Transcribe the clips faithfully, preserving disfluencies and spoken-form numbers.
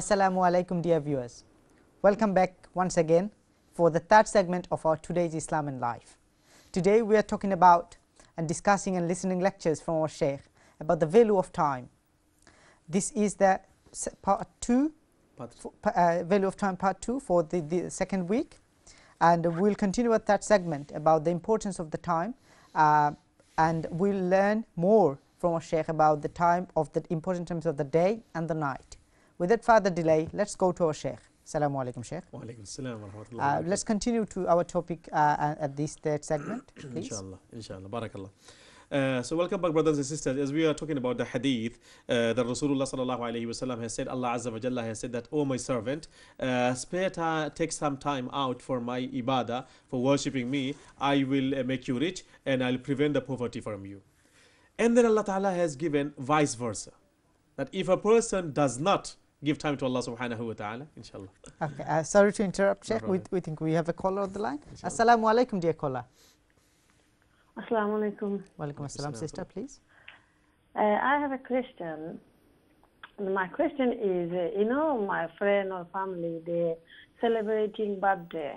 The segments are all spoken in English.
Assalamu alaikum, dear viewers. Welcome back once again for the third segment of our today's Islam and Life. Today we are talking about and discussing and listening lectures from our Shaykh about the value of time. This is the part two, part for, uh, value of time part two for the, the second week, and we will continue with that segment about the importance of the time, uh, and we will learn more from our Shaykh about the time of the important times of the day and the night. Without further delay, let's go to our Shaykh. Assalamu alaikum, Shaykh. Wa alaikum assalam wa rahmatullahi. Uh, let's continue to our topic uh, at this third segment, please. Inshallah, inshallah, barakallah. Uh, so welcome back, brothers and sisters. As we are talking about the hadith uh, that Rasulullah sallallahu alaihi wasallam has said, Allah azza wa jalla has said that, "O my servant, uh, spare time, take some time out for my ibadah, for worshipping me. I will uh, make you rich and I'll prevent the poverty from you." And then Allah Ta'ala has given vice versa, that if a person does not give time to Allah subhanahu wa ta'ala, inshallah. Okay, uh, sorry to interrupt, Sheikh. No we, we think we have a caller on the line. Inshallah. Assalamu alaikum, dear caller. Assalamu alaikum. Walaikum assalam, sister, please. Uh, I have a question. My question is, uh, you know, my friend or family, they're celebrating birthday,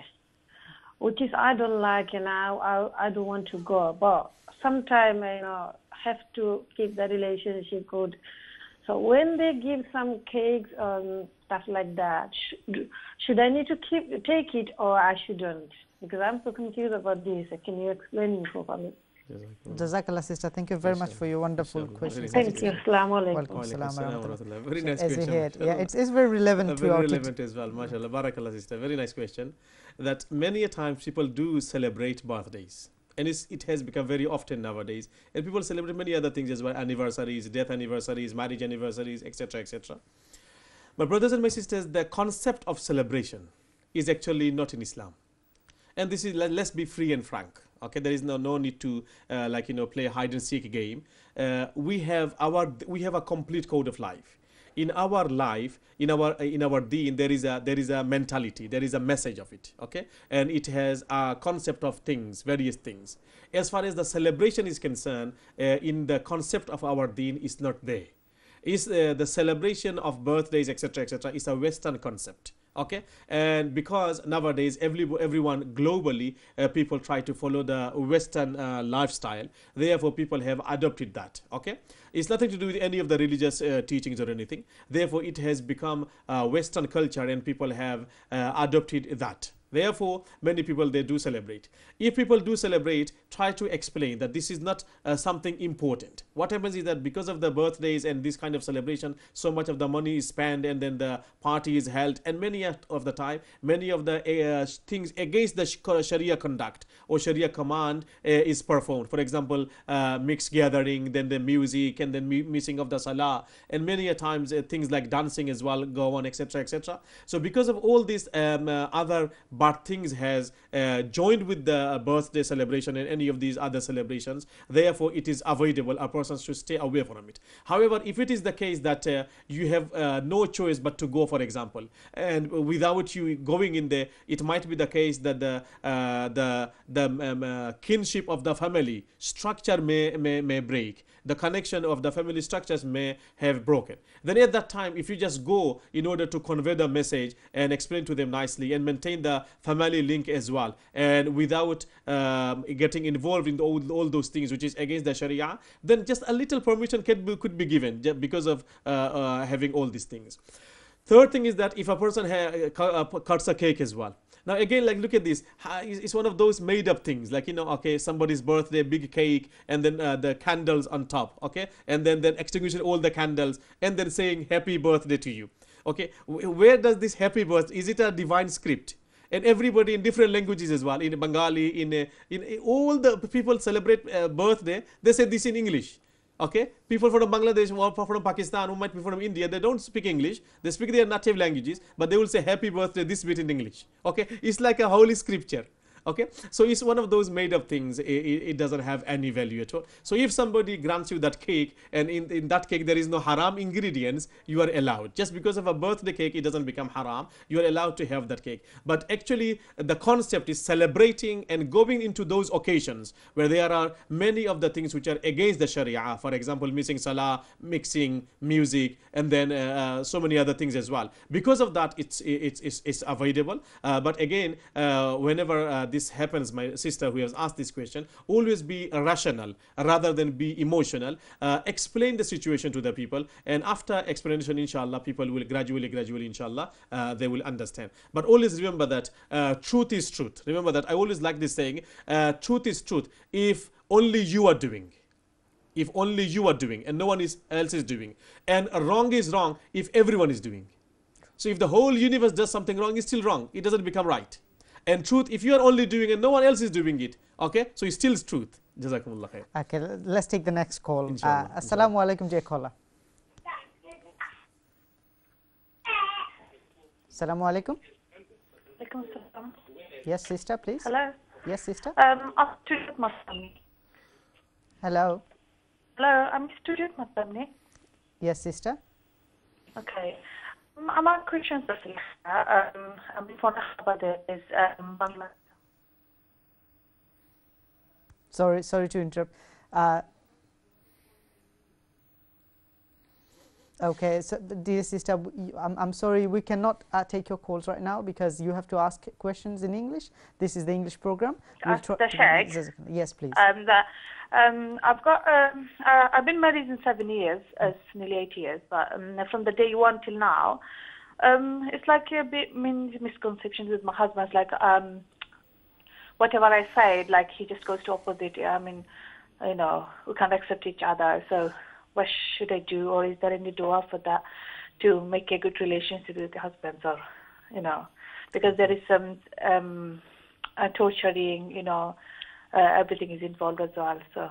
which is I don't like, and I, I, I don't want to go. But sometimes, you know, have to keep the relationship good. So when they give some cakes and stuff like that, should, should I need to keep take it or I shouldn't? Because I'm so confused about this. Can you explain me for me? Jazakallah, sister. Thank you very much for your wonderful question. Thank you. Assalamu alaikum. Welcome. Assalam wa rahmatullah. Very nice As question. we heard, yeah, it's, it's very relevant Uh, to very our relevant as well, mashallah, barakallah, sister. Very nice question. That many a times people do celebrate birthdays. And it's, it has become very often nowadays. And people celebrate many other things as well, anniversaries, death anniversaries, marriage anniversaries, et cetera, et cetera. My brothers and my sisters, the concept of celebration is actually not in Islam. And this is, let, let's be free and frank. Okay, there is no, no need to uh, like, you know, play a hide and seek game. Uh, we have our, we have a complete code of life. In our life, in our in our deen, there is a there is a mentality, there is a message of it, okay, and it has a concept of things, various things. As far as the celebration is concerned, uh, in the concept of our deen is not there. Is uh, the celebration of birthdays, et cetera, et cetera, is a Western concept. Okay, and because nowadays every, everyone globally uh, people try to follow the Western uh, lifestyle, therefore people have adopted that. Okay, it's nothing to do with any of the religious uh, teachings or anything. Therefore it has become uh, Western culture and people have uh, adopted that. Therefore, many people, they do celebrate. If people do celebrate, try to explain that this is not uh, something important. What happens is that because of the birthdays and this kind of celebration, so much of the money is spent and then the party is held. And many of the time, many of the uh, things against the Sharia conduct or Sharia command uh, is performed. For example, uh, mixed gathering, then the music, and then missing of the salah. And many a times uh, things like dancing as well go on, et cetera, et cetera. So because of all these um, uh, other but things has uh, joined with the birthday celebration and any of these other celebrations, therefore it is avoidable. A person should stay away from it. However, if it is the case that uh, you have uh, no choice but to go, for example, and without you going in there, it might be the case that the uh, the the um, uh, kinship of the family structure may, may may break. The connection of the family structures may have broken. Then at that time, if you just go in order to convey the message and explain to them nicely and maintain the family link as well, and without um, getting involved in all, all those things which is against the Sharia, then just a little permission can be, could be given because of uh, uh, having all these things. Third thing is that if a person uh, cuts a cake as well. Now again, like, look at this. It's one of those made up things, like, you know, okay, somebody's birthday, big cake, and then uh, the candles on top, okay, and then then extinguishing all the candles and then saying happy birthday to you. Okay, where does this happy birthday, is it a divine script? And everybody in different languages as well, in Bengali, in uh, in uh, all the people celebrate uh, birthday, they say this in English. Okay, people from Bangladesh or from Pakistan who might be from India, they don't speak English, they speak their native languages, but they will say happy birthday, this bit in English. Okay, it's like a holy scripture. Okay, so it's one of those made up things. It, it doesn't have any value at all. So if somebody grants you that cake and in, in that cake there is no haram ingredients, you are allowed. Just because of a birthday cake, it doesn't become haram. You are allowed to have that cake. But actually the concept is celebrating and going into those occasions where there are many of the things which are against the Sharia. For example, missing salah, mixing music, and then uh, so many other things as well. Because of that, it's it's it's, it's avoidable. Uh, but again, uh, whenever uh, this happens, my sister who has asked this question, always be rational rather than be emotional. Uh, explain the situation to the people, and after explanation, inshallah, people will gradually, gradually, inshallah, uh, they will understand. But always remember that uh, truth is truth. Remember that I always like this saying: uh, truth is truth if only you are doing. If only you are doing and no one is, else is doing. And wrong is wrong if everyone is doing. So if the whole universe does something wrong, it's still wrong. It doesn't become right. And truth, if you are only doing and no one else is doing it, okay, so it still is truth. Jazakumullah khair. Okay, let's take the next call. Inshallah, Uh, Assalamu alaikum, Jay caller. Assalamu alaikum. Alaikum assalam. Yes, sister, please. Hello. Yes, sister. Um, I'm a student Masami. Hello. Hello, I'm a student Masami. Yes, sister. Okay. Um, I'm a Christian person. Um, I'm from Habad is um, Bangla. Sorry, sorry to interrupt. Uh, okay, so dear sister, I'm, I'm sorry, we cannot uh, take your calls right now because you have to ask questions in English. This is the English program. We'll Ask the Sheikh. Yes, please. Um, the, um, I've got. Um, uh, I've been married in seven years, uh, nearly eight years. But um, from the day one till now, um, it's like a bit means misconceptions with my husband. It's like um, whatever I say, like he just goes to opposite. I mean, you know, we can't accept each other. So what should I do, or is there any dua for that to make a good relationship with the husbands, or you know, because there is some um, uh, torturing, you know. Uh, everything is involved as well, so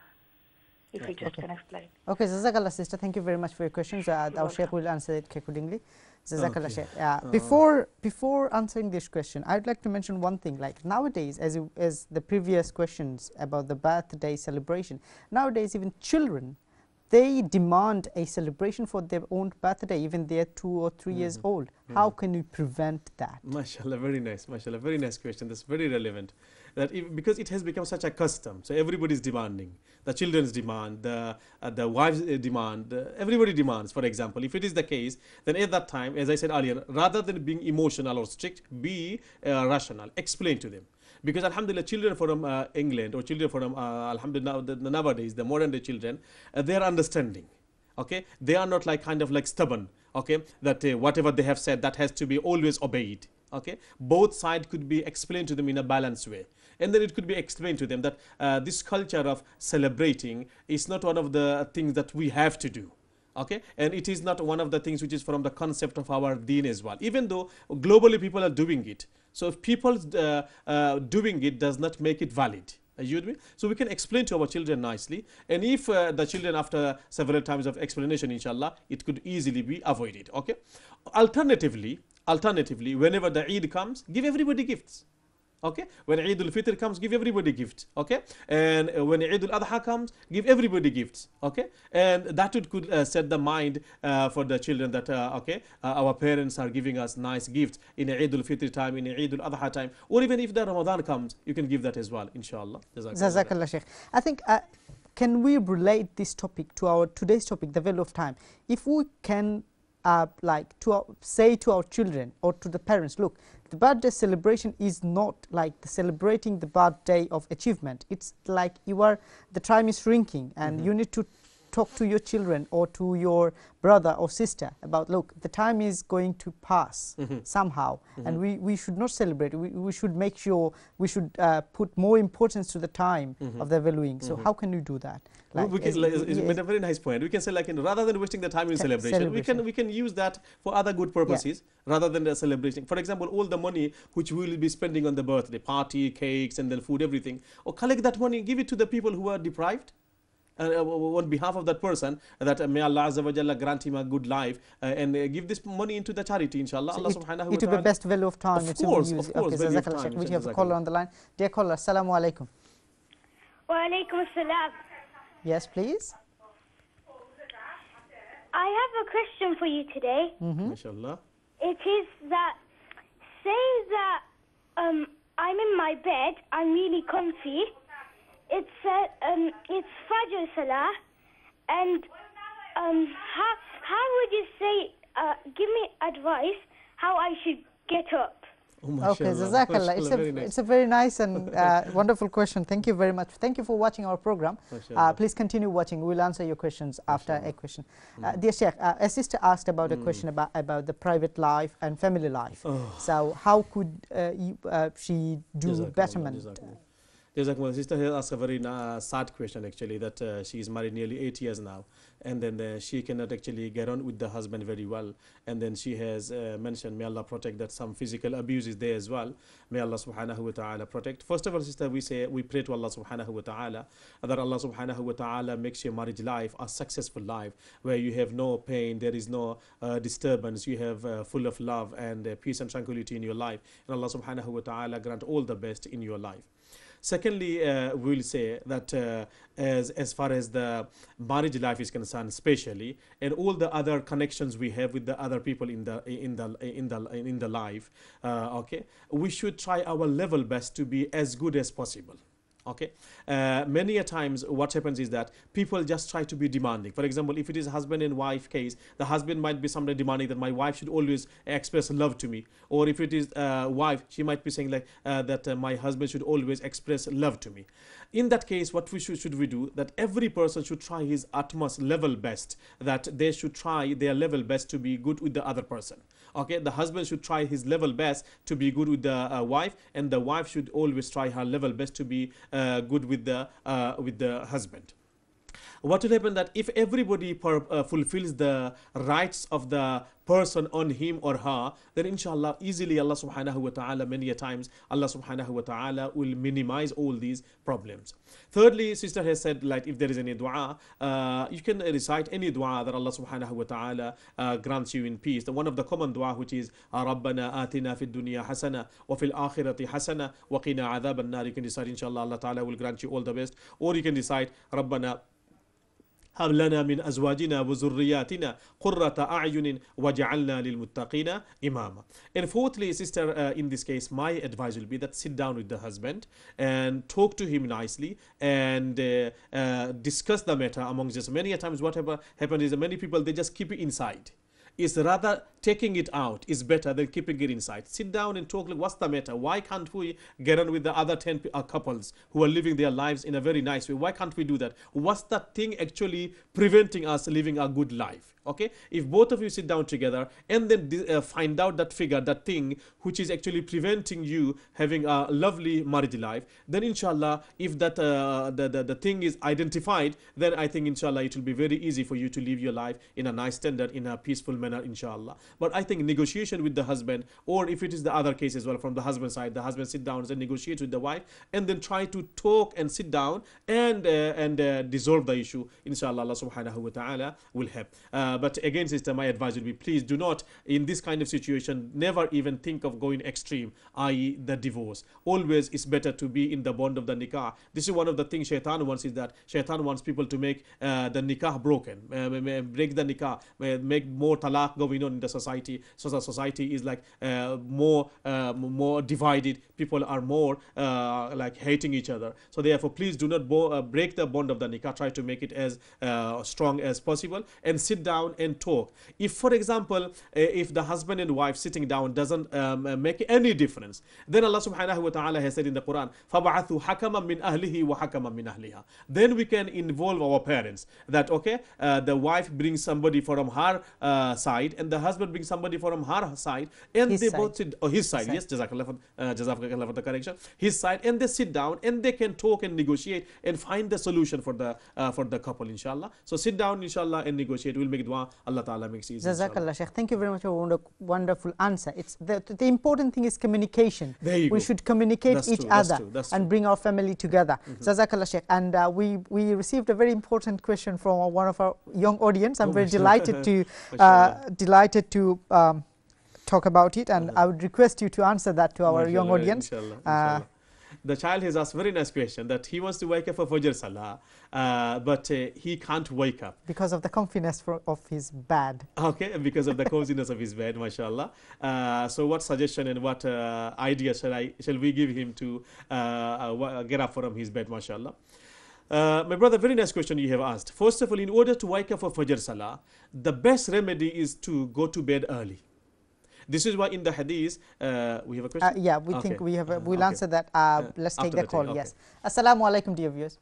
if you just okay. can explain. Okay, Jazakallah sister, thank you very much for your questions. Uh, our Sheikh will answer it accordingly. Jazakallah Okay. Sheikh. Uh, before before answering this question, I'd like to mention one thing. Like nowadays, as you, as the previous questions about the birthday celebration, nowadays even children, they demand a celebration for their own birthday, even they're two or three mm-hmm. years old. Mm-hmm. How can we prevent that? MashaAllah, very nice, MashaAllah, very nice question. That's very relevant. That if, because it has become such a custom, so everybody's demanding. The children's demand, the uh, the wives' demand, uh, everybody demands. For example, if it is the case, then at that time, as I said earlier, rather than being emotional or strict, be uh, rational. Explain to them. Because alhamdulillah, children from uh, England or children from uh, alhamdulillah the, the nowadays, the modern day children, uh, they are understanding. Okay, they are not like kind of like stubborn. Okay, that uh, whatever they have said, that has to be always obeyed. Okay, both sides could be explained to them in a balanced way, and then it could be explained to them that uh, this culture of celebrating is not one of the things that we have to do. Okay, and it is not one of the things which is from the concept of our deen as well, even though globally people are doing it. So if people uh, uh, doing it does not make it valid. Are you with me? So we can explain to our children nicely, and if uh, the children after several times of explanation, inshallah, it could easily be avoided. Okay, alternatively alternatively whenever the Eid comes, give everybody gifts. Okay, when Eid al-Fitr comes, give everybody gifts. Okay, and uh, when Eid al-Adha comes, give everybody gifts. Okay, and that would could uh, set the mind uh, for the children that uh, okay, uh, our parents are giving us nice gifts in Eid al-Fitr time, in Eid al-Adha time, or even if the Ramadan comes, you can give that as well, inshallah. Jazakallah Sheikh. I think uh, can we relate this topic to our today's topic, the value of time? If we can uh, like to our, say to our children or to the parents, look, the birthday celebration is not like the celebrating the birthday of achievement. It's like you are, the time is shrinking, and mm-hmm. you need to talk to your children or to your brother or sister about, look, the time is going to pass mm-hmm. somehow, mm-hmm. and we, we should not celebrate. We, we should make sure, we should uh, put more importance to the time mm-hmm. of the valuing. So mm-hmm. how can you do that? Like, we can, like, it's yeah, a very nice point. We can say, like, you know, rather than wasting the time in celebration, celebration, we can we can use that for other good purposes yeah. rather than the celebration. For example, all the money which we will be spending on the birthday party, cakes, and then food, everything, or collect that money, give it to the people who are deprived. uh, on behalf of that person, that uh, may Allah Azza wa Jalla grant him a good life, uh, and uh, give this money into the charity, inshallah. So Allah it, subhanahu wa it will ta'ala. be best value of time. Of it course, will be used. of course, Okay, value of Jazakallah time, Shaykh. We inshallah, have a caller jazakallah. on the line. Dear caller, assalamu alaikum. Wa alaikum assalam. Yes, please. I have a question for you today. Mm-hmm. Inshallah. It is that, say that um, I'm in my bed, I'm really comfy. It's uh, um, it's Fajr Salah, and um, how how would you say? Uh, give me advice how I should get up. Oh, Okay, mashallah, Jazakallah. It's a, very nice. it's a very nice and uh, wonderful question. Thank you very much. Thank you for watching our program. Uh, Mashallah. please continue watching. We will answer your questions after Mashallah. a question. Uh, dear Sheikh, uh, a sister asked about a Mm. question about, about the private life and family life. Oh. So how could uh, you, uh, she do Jazakallah, betterment? Jazakallah. Jazakallah. Sister has asked a very uh, sad question actually, that uh, she is married nearly eight years now, and then uh, she cannot actually get on with the husband very well, and then she has uh, mentioned, may Allah protect, that some physical abuse is there as well. May Allah subhanahu wa ta'ala protect. First of all, sister, we say we pray to Allah subhanahu wa ta'ala that Allah subhanahu wa ta'ala makes your marriage life a successful life, where you have no pain, there is no uh, disturbance, you have uh, full of love and uh, peace and tranquility in your life, and Allah subhanahu wa ta'ala grant all the best in your life. Secondly, uh, we will say that uh, as as far as the marriage life is concerned, especially, and all the other connections we have with the other people in the in the in the in the life, uh, okay, we should try our level best to be as good as possible. Okay, uh, many a times what happens is that people just try to be demanding. For example, if it is husband and wife case, the husband might be somebody demanding that my wife should always express love to me, or if it is uh, wife, she might be saying like uh, that uh, my husband should always express love to me. In that case, what we should, should we do, that every person should try his utmost level best, that they should try their level best to be good with the other person. Okay, the husband should try his level best to be good with the uh, wife, and the wife should always try her level best to be uh, good with the uh, with the husband. What will happen that if everybody per, uh, fulfills the rights of the person on him or her, then inshallah easily Allah subhanahu wa ta'ala, many a times Allah subhanahu wa ta'ala will minimize all these problems. Thirdly, sister has said, like, if there is any dua, uh, you can recite any dua that Allah subhanahu wa ta'ala uh, grants you in peace. The one of the common dua, which is Rabbana atina fid dunya hasana wa fil akhirati hasana wa qina adhab an-nar. You can recite, inshallah Allah ta'ala will grant you all the best. Or you can recite Rabbana هب لنا من أزواجنا وذرياتنا قرة أعين وجعلنا للمتقين إماما. And fourthly, sister, uh, in this case, my advice will be that sit down with the husband and talk to him nicely and uh, uh, discuss the matter amongst us. Many a times what happens is that many people, they just keep it inside. It's rather taking it out is better than keeping it inside. Sit down and talk, like, what's the matter? Why can't we get on with the other ten uh, couples who are living their lives in a very nice way? Why can't we do that? What's that thing actually preventing us living a good life? Okay, if both of you sit down together and then uh, find out that figure, that thing which is actually preventing you having a lovely marriage life, then inshallah, if that uh, the, the, the thing is identified, then I think inshallah it will be very easy for you to live your life in a nice standard, in a peaceful manner, inshallah. But I think negotiation with the husband, or if it is the other case as well from the husband side, the husband sit down and negotiate with the wife and then try to talk and sit down and uh, and uh, dissolve the issue. Inshallah, Allah subhanahu wa ta'ala will help. Uh, but again, sister, my advice would be, please do not, in this kind of situation, never even think of going extreme, that is the divorce. Always it's better to be in the bond of the nikah. This is one of the things shaitan wants, is that shaitan wants people to make uh, the nikah broken, uh, break the nikah, make more talaq going on in the society. So the society is like uh, more uh, more divided. People are more uh, like hating each other. So therefore, please do not bo uh, break the bond of the nikah. Try to make it as uh, strong as possible and sit down and talk. If, for example, uh, if the husband and wife sitting down doesn't um, make any difference, then Allah subhanahu wa ta'ala has said in the Quran, فَبَعَثُوا حَكَمًا مِنْ أَهْلِهِ وَحَكَمًا مِنْ أَهْلِهَا. Then we can involve our parents, that okay, uh, the wife brings somebody from her uh, side and the husband brings somebody from her side, and his they side. both sit, oh, his side, His yes, jazakallah for, uh, jazakallah for the correction, his side, and they sit down and they can talk and negotiate and find the solution for the uh, for the couple, inshallah. So sit down, inshallah, and negotiate. We'll make dua dua, Allah Ta'ala makes it easy. Jazakallah, Shaykh. Thank you very much for a wonder, wonderful answer. It's the, the important thing is communication. There you we go. should communicate That's each true, that's other true, that's and true. bring our family together. Mm-hmm. Jazakallah, Shaykh. And uh, we, we received a very important question from one of our young audience. I'm oh, very mashallah. delighted to uh, delighted to um, talk about it, and uh-huh. I would request you to answer that to our mashallah, young audience. Inshallah, uh, inshallah. The child has asked a very nice question that he wants to wake up for Fajr Salah, uh, but uh, he can't wake up. Because of the comfiness for, of his bed. Okay, because of the coziness of his bed, mashallah. Uh, so what suggestion and what uh, idea shall, I, shall we give him to uh, uh, get up from his bed, mashallah? Uh, my brother, very nice question you have asked. First of all, in order to wake up for Fajr Salah, the best remedy is to go to bed early. This is why in the hadith, uh, we have a question? Uh, yeah, we okay. think we have a, we'll uh, okay. answer that. Uh, uh, let's take the, the call, okay. yes. Assalamu alaikum, dear viewers.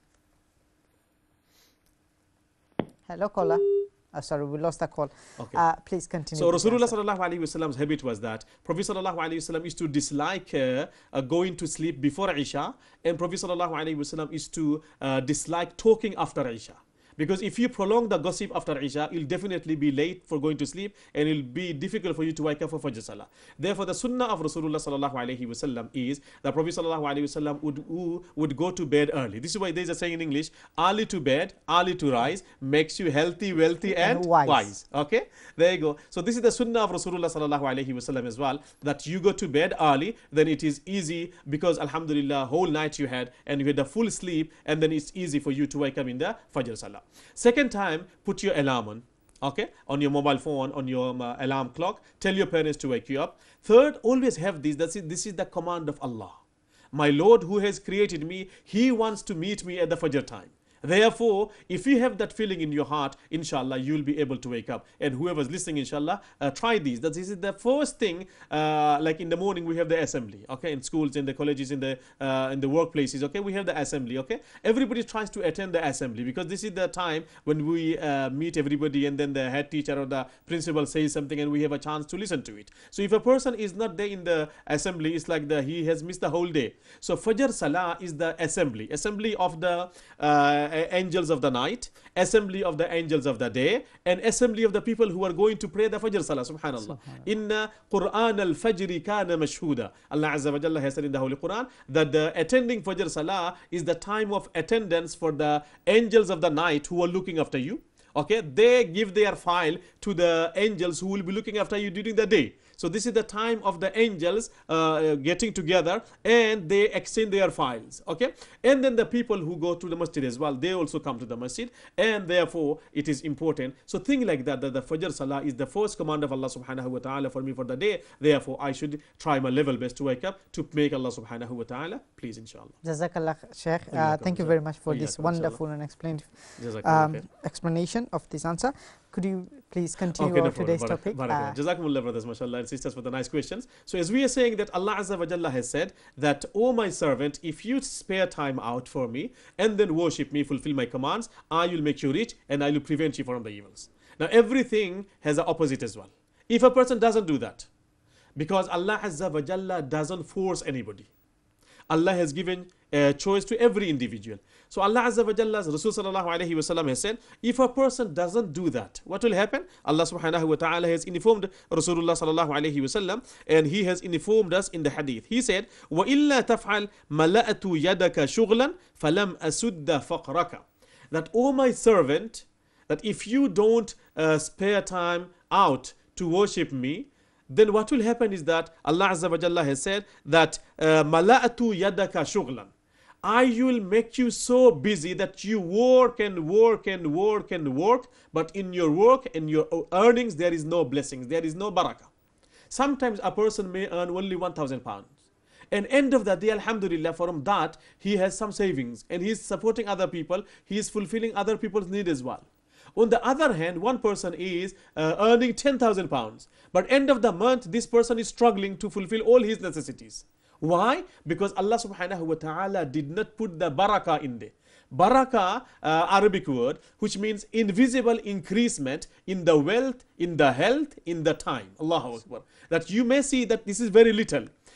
Hello, caller. Uh, sorry, we lost the call. Okay. Uh, please continue. So Rasulullah sallallahu alaihi wasallam's habit was that Prophet sallallahu alaihi wasallam is to dislike uh, uh, going to sleep before Isha, and Prophet sallallahu alaihi wasallam is to uh, dislike talking after Isha. Because if you prolong the gossip after Isha, you'll definitely be late for going to sleep, and it'll be difficult for you to wake up for Fajr Salah. Therefore, the sunnah of Rasulullah sallallahu alaihi wasallam is that Prophet sallallahu alaihi wasallam would, would go to bed early. This is why there is a saying in English, early to bed, early to rise, makes you healthy, wealthy, and, and wise. wise. Okay, there you go. So this is the sunnah of Rasulullah sallallahu alaihi wasallam as well, that you go to bed early, then it is easy, because alhamdulillah, whole night you had, and you had a full sleep, and then it's easy for you to wake up in the Fajr Salah. Second time, put your alarm on, okay, on your mobile phone, on your um, uh, alarm clock. Tell your parents to wake you up. Third, always have this. That's it. This is the command of Allah. My Lord who has created me, He wants to meet me at the Fajr time. Therefore, if you have that feeling in your heart, inshallah, you will be able to wake up. And whoever's listening, inshallah, uh, try these. That this is the first thing. Uh, like in the morning, we have the assembly. Okay, in schools, in the colleges, in the uh, in the workplaces. Okay, we have the assembly. Okay, everybody tries to attend the assembly, because this is the time when we uh, meet everybody, and then the head teacher or the principal says something, and we have a chance to listen to it. So if a person is not there in the assembly, it's like the he has missed the whole day. So Fajr Salah is the assembly, assembly of the uh, angels of the night, assembly of the angels of the day, and assembly of the people who are going to pray the Fajr Salah. Subhanallah. Inna Quran al-Fajri kana mashhuda. Allah Azza wa Jalla has said in the Holy Quran that the attending Fajr Salah is the time of attendance for the angels of the night who are looking after you. Okay, they give their file to the angels who will be looking after you during the day. So this is the time of the angels uh, getting together, and they exchange their files. Okay, and then the people who go to the masjid as well, they also come to the masjid, and therefore it is important. So think like that, that the Fajr Salah is the first command of Allah subhanahu wa ta'ala for me for the day. Therefore I should try my level best to wake up to make Allah subhanahu wa ta'ala please, inshallah. Jazakallah, Shaykh. Uh, thank you very much for this wonderful and explained um, explanation of this answer. Could you please continue okay, our no today's Barak, topic? Barak, uh, Jazakumullah, brothers, mashallah, and sisters, for the nice questions. So as we are saying that Allah Azza wa Jalla has said that, O my servant, if you spare time out for me and then worship me, fulfill my commands, I will make you rich and I will prevent you from the evils. Now everything has an opposite as well. If a person doesn't do that, because Allah Azza wa Jalla doesn't force anybody, Allah has given a choice to every individual. So Allah Azza wa Jalla's Rasul sallallahu alayhi wa sallam has said, if a person doesn't do that, what will happen? Allah subhanahu wa ta'ala has informed Rasulullah sallallahu alayhi wa sallam, and he has informed us in the hadith. He said, وَإِلَّا تَفْعَلْ مَلَأْتُ يَدَكَ شُغْلًا فَلَمْ أَسُدَّ فَقْرَكَ. That, O my servant, that if you don't uh, spare time out to worship me, then what will happen is that Allah Azza wa Jalla has said that mala'atu yadaka shughlan. I will make you so busy that you work and work and work and work, but in your work and your earnings there is no blessings, there is no barakah. Sometimes a person may earn only one thousand pounds. And end of the day, alhamdulillah, from that he has some savings and he is supporting other people, he is fulfilling other people's need as well. On the other hand, one person is uh, earning ten thousand pounds, but end of the month, this person is struggling to fulfill all his necessities. Why? Because Allah subhanahu wa ta'ala did not put the barakah in there. Barakah, uh, Arabic word, which means invisible increasement in the wealth, in the health, in the time. Allahu Akbar. That you may see that this is very little,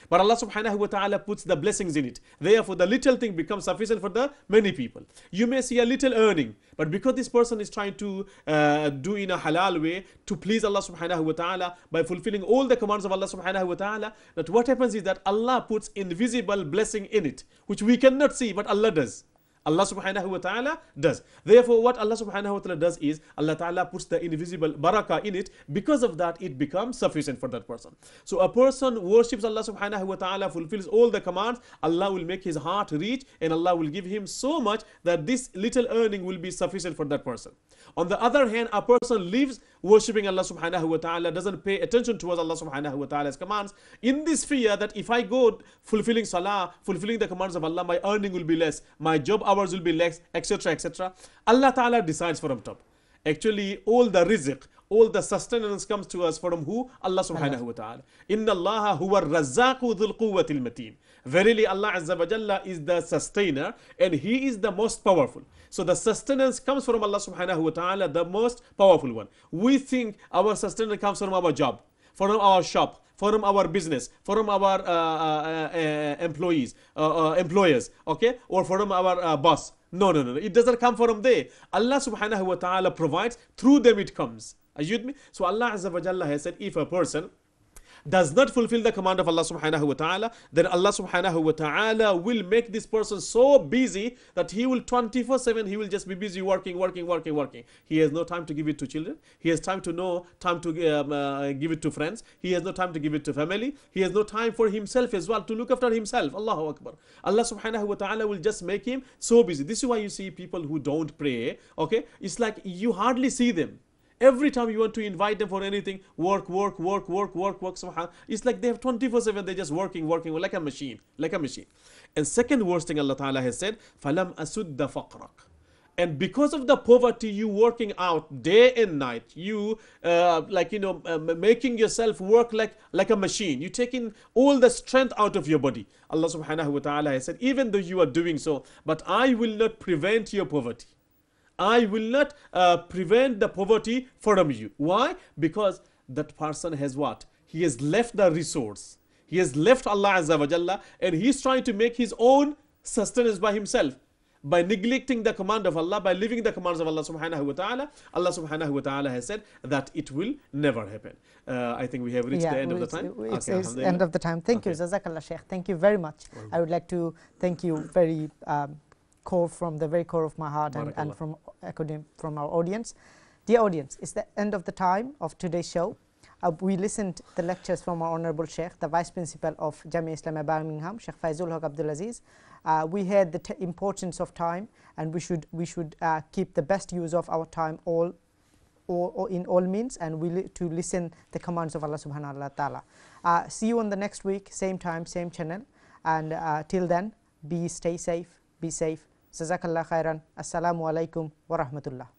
But Allah subhanahu wa ta'ala puts the blessings in it. Therefore, the little thing becomes sufficient for the many people. You may see a little earning, but because this person is trying to uh, do in a halal way to please Allah subhanahu wa ta'ala by fulfilling all the commands of Allah subhanahu wa ta'ala, that what happens is that Allah puts invisible blessing in it, which we cannot see, but Allah does. Allah subhanahu wa ta'ala does. Therefore, what Allah subhanahu wa ta'ala does is Allah ta'ala puts the invisible barakah in it. Because of that, it becomes sufficient for that person. So a person worships Allah subhanahu wa ta'ala, fulfills all the commands, Allah will make his heart rich, and Allah will give him so much that this little earning will be sufficient for that person. On the other hand, a person lives worshipping Allah subhanahu wa ta'ala, doesn't pay attention towards Allah subhanahu wa ta'ala's commands, in this fear that if I go fulfilling salah, fulfilling the commands of Allah, my earning will be less, my job hours will be less, etc, etc. Allah ta'ala decides from top. Actually, all the rizq, all the sustenance comes to us from who? Allah subhanahu wa ta'ala. Inna allaha huwa razzaqu dhul quwwatil mateen. Verily, Allah azza wa jalla is the sustainer, and He is the most powerful. So the sustenance comes from Allah subhanahu wa ta'ala, the most powerful one. We think our sustenance comes from our job, from our shop, from our business, from our uh, uh, uh, employees, uh, uh, employers, okay, or from our uh, boss. No, no, no, it doesn't come from there. Allah subhanahu wa ta'ala provides, through them it comes. Are you with me? So Allah azza wa jalla has said, if a person does not fulfill the command of Allah subhanahu wa ta'ala, then Allah subhanahu wa ta'ala will make this person so busy that he will twenty-four seven, he will just be busy working, working, working, working. He has no time to give it to children. He has time to know, time to um, uh, give it to friends. He has no time to give it to family. He has no time for himself as well, to look after himself. Allahu Akbar. Allah subhanahu wa ta'ala will just make him so busy. This is why you see people who don't pray, okay? It's like you hardly see them. Every time you want to invite them for anything, work, work, work, work, work, work, somehow. It's like they have twenty-four seven, they're just working, working, like a machine, like a machine. And second worst thing Allah Ta'ala has said, فَلَمْ أَسُدَّ فَقْرَكَ. And because of the poverty, you working out day and night, you uh, like, you know, uh, making yourself work like, like a machine. You're taking all the strength out of your body. Allah Subhanahu wa Ta'ala has said, even though you are doing so, but I will not prevent your poverty. I will not uh, prevent the poverty from you. Why? Because that person has what? He has left the resource. He has left Allah Azza wa Jalla, and he is trying to make his own sustenance by himself. By neglecting the command of Allah, by leaving the commands of Allah subhanahu wa ta'ala, Allah subhanahu wa ta'ala has said that it will never happen. Uh, I think we have reached yeah, the end of the it's, time. It's, okay, it's the end of the time. Thank okay. you, Jazakallah Shaykh. Thank you very much. Well, I would like to thank you very um, core from the very core of my heart, and, and from from our audience. Dear audience, it's the end of the time of today's show. Uh, we listened the lectures from our Honorable Shaykh, the Vice Principal of Jamia Islamia Birmingham, Shaykh Faizulhaq Abdulaziz. Uh, we heard the t importance of time, and we should we should uh, keep the best use of our time all, all, all in all means, and we li to listen the commands of Allah Subhanahu wa Taala. Uh, see you on the next week, same time, same channel, and uh, till then, be stay safe, be safe. Jazakallah khairan. Assalamu alaikum wa rahmatullah.